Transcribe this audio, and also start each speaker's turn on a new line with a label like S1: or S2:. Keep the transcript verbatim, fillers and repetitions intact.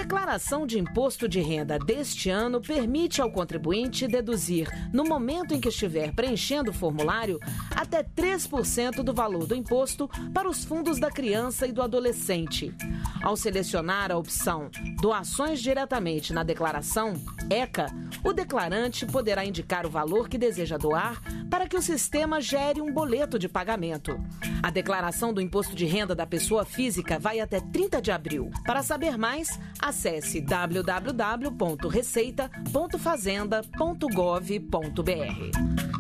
S1: declaração de imposto de renda deste ano permite ao contribuinte deduzir, no momento em que estiver preenchendo o formulário, até três por cento do valor do imposto para os fundos da criança e do adolescente. Ao selecionar a opção Doações diretamente na declaração, ECA, o declarante poderá indicar o valor que deseja doar para que o sistema gere um boleto de pagamento. A declaração do imposto de renda da pessoa física vai até trinta de abril. Para saber mais, acesse w w w ponto receita ponto fazenda ponto gov ponto b r.